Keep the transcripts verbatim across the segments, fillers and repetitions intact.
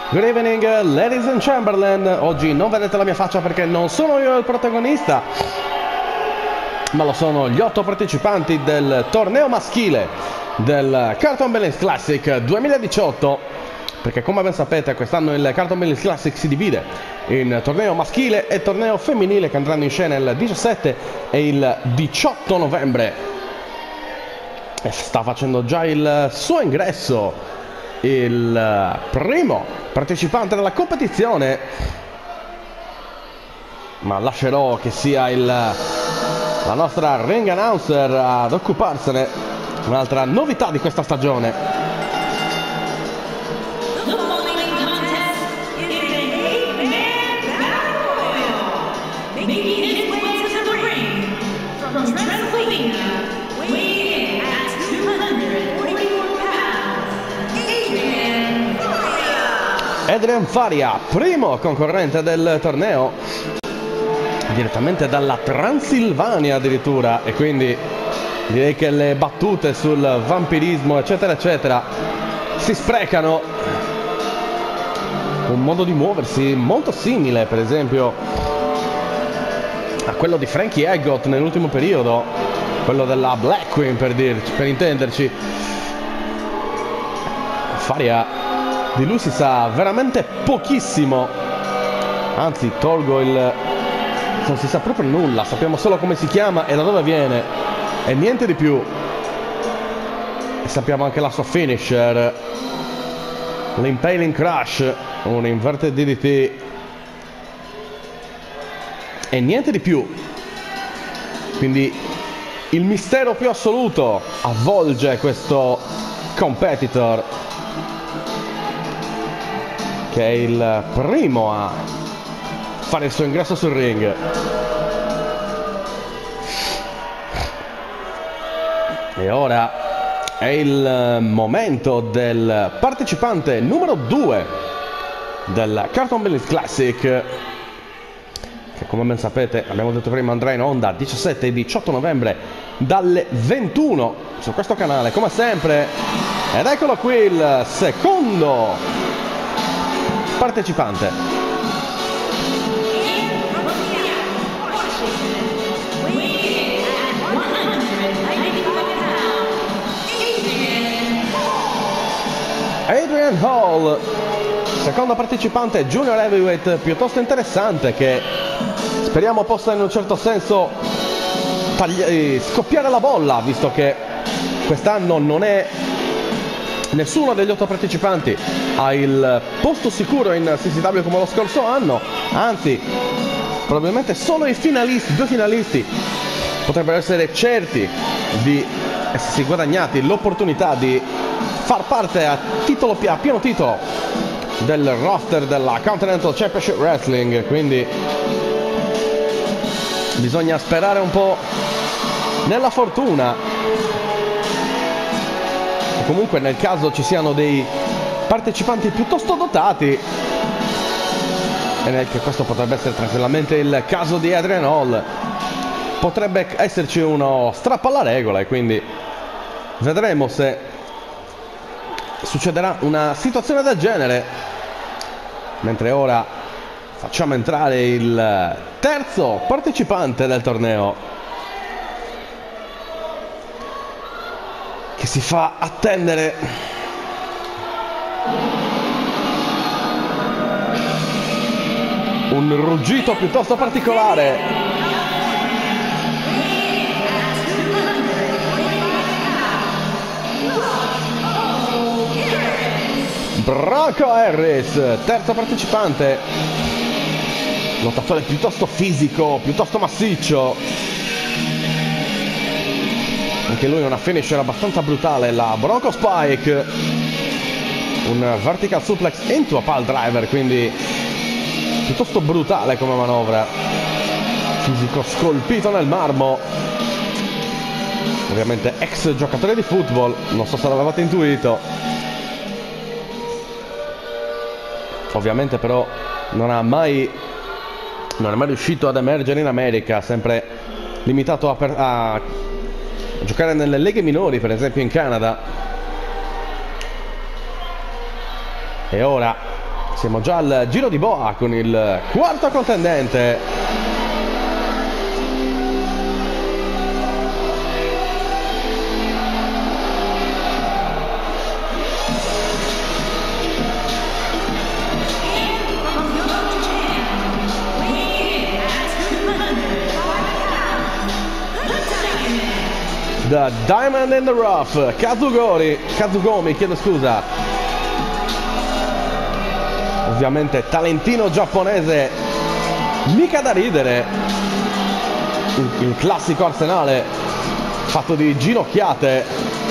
Good evening, ladies and Chamberlain. Oggi non vedete la mia faccia perché non sono io il protagonista, ma lo sono gli otto partecipanti del torneo maschile del Carlton Billings Classic duemiladiciotto, perché come ben sapete quest'anno il Carlton Billings Classic si divide in torneo maschile e torneo femminile che andranno in scena il diciassette e il diciotto novembre. E sta facendo già il suo ingresso il primo partecipante della competizione, ma lascerò che sia il, la nostra ring announcer ad occuparsene, un'altra novità di questa stagione. Adrian Faria, primo concorrente del torneo, direttamente dalla Transilvania addirittura, e quindi direi che le battute sul vampirismo eccetera eccetera si sprecano. Un modo di muoversi molto simile per esempio a quello di Frankie Eggott nell'ultimo periodo, quello della Black Queen per, dirci, per intenderci. Faria, di lui si sa veramente pochissimo, anzi tolgo il... non si sa proprio nulla, sappiamo solo come si chiama e da dove viene e niente di più, e sappiamo anche la sua finisher, l'Impaling Crush, un inverted D D T, e niente di più. Quindi il mistero più assoluto avvolge questo competitor, che è il primo a fare il suo ingresso sul ring. E ora è il momento del partecipante numero due del Carlton Billings Classic, che come ben sapete, abbiamo detto prima, andrà in onda diciassette e diciotto novembre dalle ventuno su questo canale come sempre. Ed eccolo qui il secondo partecipante. Adrian Hall, secondo partecipante junior heavyweight piuttosto interessante, che speriamo possa in un certo senso tagli- scoppiare la bolla, visto che quest'anno non è nessuno degli otto partecipanti ha il posto sicuro in C C W come lo scorso anno, anzi probabilmente solo i finalisti, due finalisti potrebbero essere certi di essersi guadagnati l'opportunità di far parte a titolo a pieno titolo del roster della Continental Championship Wrestling. Quindi bisogna sperare un po' nella fortuna. Comunque nel caso ci siano dei partecipanti piuttosto dotati, e nel che questo potrebbe essere tranquillamente il caso di Adrian Hall, potrebbe esserci uno strappo alla regola, e quindi vedremo se succederà una situazione del genere. Mentre ora facciamo entrare il terzo partecipante del torneo, che si fa attendere. Un ruggito piuttosto particolare. Bronco Harris, terzo partecipante, lottatore piuttosto fisico, piuttosto massiccio. Anche lui una finisher abbastanza brutale, la Bronco Spike, un vertical suplex into a pile driver, quindi piuttosto brutale come manovra, fisico scolpito nel marmo, ovviamente ex giocatore di football, non so se l'avevate intuito. Ovviamente però non ha mai non è mai riuscito ad emergere in America, sempre limitato a, per, a giocare nelle leghe minori, per esempio in Canada. E ora Siamo già al giro di boa con il quarto contendente. The Diamond in the Rough, Kazugori, Kazugomi, chiedo scusa. Ovviamente talentino giapponese, mica da ridere. Il, il classico arsenale fatto di ginocchiate.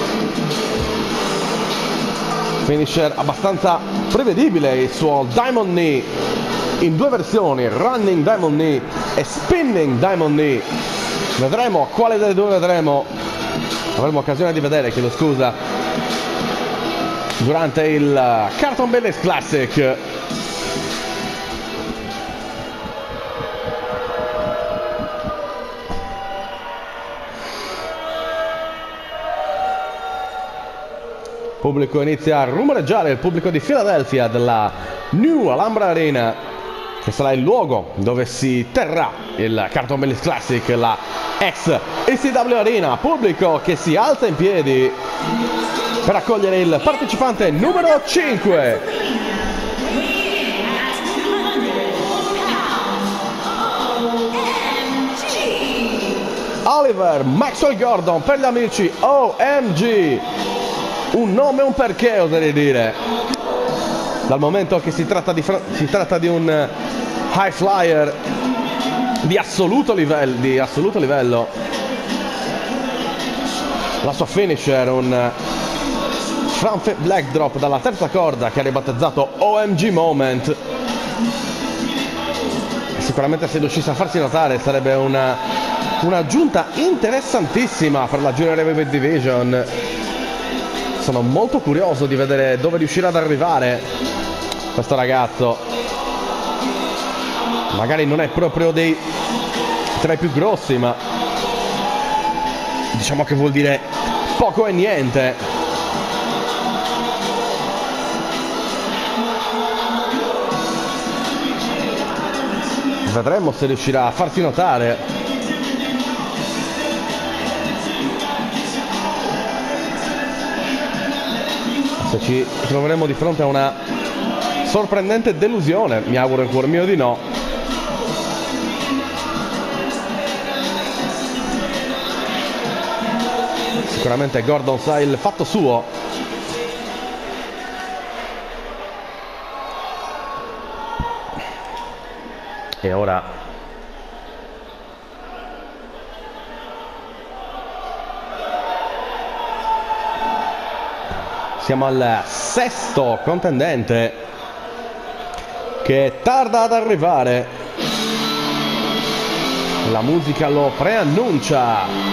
Finisher abbastanza prevedibile, il suo Diamond Knee in due versioni, Running Diamond Knee e Spinning Diamond Knee. Vedremo quale delle due vedremo. Avremo occasione di vedere, chiedo scusa, durante il Carlton Bellis Classic. Il pubblico inizia a rumoreggiare, il pubblico di Philadelphia della New Alhambra Arena, che sarà il luogo dove si terrà il Carlton Bellis Classic, la ex E C W Arena. Pubblico che si alza in piedi per accogliere il partecipante numero cinque. Oliver Maxwell Gordon, per gli amici O M G, un nome e un perché, oserei dire, dal momento che si tratta di, si tratta di un high flyer di assoluto livello, di assoluto livello. La sua finisher, un front flip black drop dalla terza corda che ha ribattezzato O M G Moment. Sicuramente se riuscisse a farsi notare sarebbe una un'aggiunta interessantissima per la Junior Heavyweight Division. Sono molto curioso di vedere dove riuscirà ad arrivare questo ragazzo. Magari non è proprio dei tra i più grossi, ma diciamo che vuol dire poco e niente. Vedremo se riuscirà a farsi notare. Se ci troveremo di fronte a una sorprendente delusione, mi auguro in cuor mio di no. Sicuramente Gordon sa il fatto suo. E ora siamo al sesto contendente che tarda ad arrivare. La musica lo preannuncia.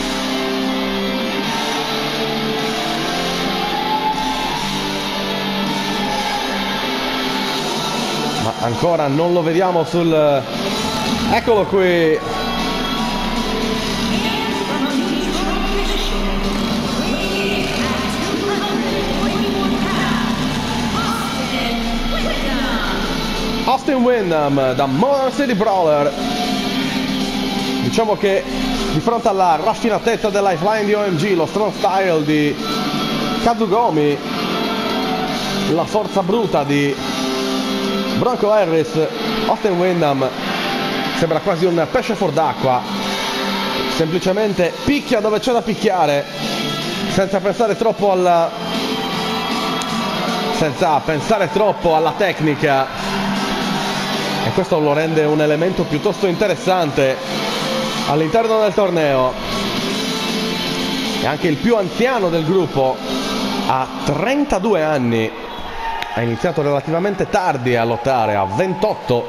Ma ancora non lo vediamo sul... Eccolo qui. Austin Wyndham da Motor City Brawler. Diciamo che di fronte alla raffinatezza del lifeline di O M G, lo strong style di Kazugomi, la forza bruta di Bronco Harris, Austin Wyndham sembra quasi un pesce fuor d'acqua. Semplicemente picchia dove c'è da picchiare, senza pensare troppo alla senza pensare troppo alla tecnica, e questo lo rende un elemento piuttosto interessante all'interno del torneo. È anche il più anziano del gruppo, ha trentadue anni, ha iniziato relativamente tardi a lottare, a ventotto,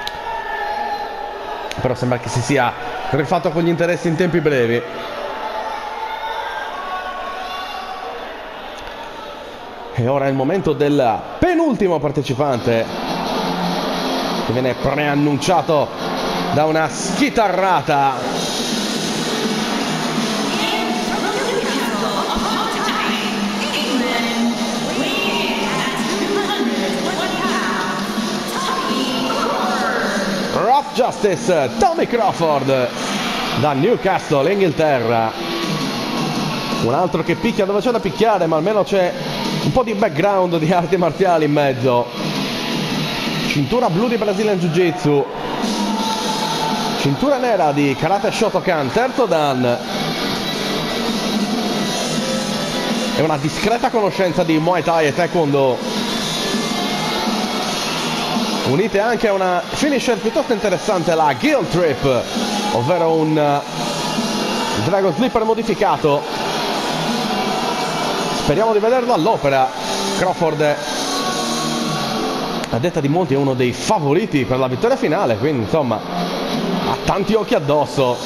però sembra che si sia rifatto con gli interessi in tempi brevi. E ora è il momento del penultimo partecipante, che viene preannunciato da una schitarrata. Justice, Tommy Crawford da Newcastle, Inghilterra. Un altro che picchia dove c'è da picchiare, ma almeno c'è un po' di background di arti marziali in mezzo. Cintura blu di Brazilian Jiu-Jitsu, cintura nera di Karate Shotokan, terzo dan, e una discreta conoscenza di Muay Thai e Taekwondo, unite anche a una finisher piuttosto interessante, la Guilt Trip, ovvero un Dragon Slipper modificato. Speriamo di vederlo all'opera. Crawford, a detta di molti, è uno dei favoriti per la vittoria finale, quindi insomma ha tanti occhi addosso.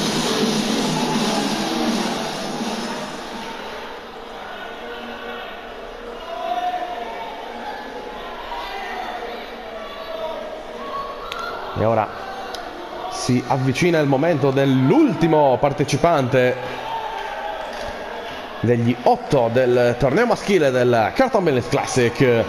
E ora si avvicina il momento dell'ultimo partecipante degli otto del torneo maschile del Carlton Business Classic.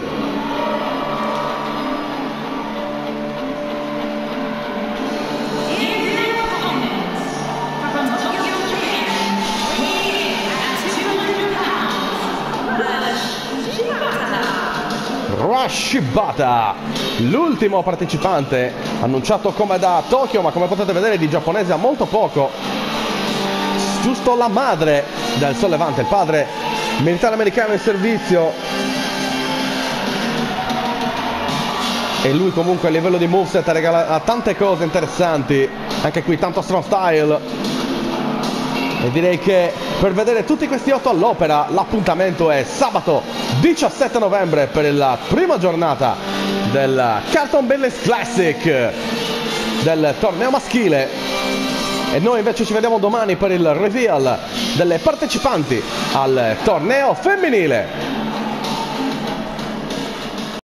Shibata, l'ultimo partecipante annunciato come da Tokyo, ma come potete vedere di giapponese ha molto poco. Giusto la madre del sollevante, il padre militare americano in servizio, e lui comunque a livello di moveset regala tante cose interessanti, anche qui tanto strong style. E direi che per vedere tutti questi otto all'opera l'appuntamento è sabato diciassette novembre per la prima giornata del Carlton Business Classic del torneo maschile, e noi invece ci vediamo domani per il reveal delle partecipanti al torneo femminile.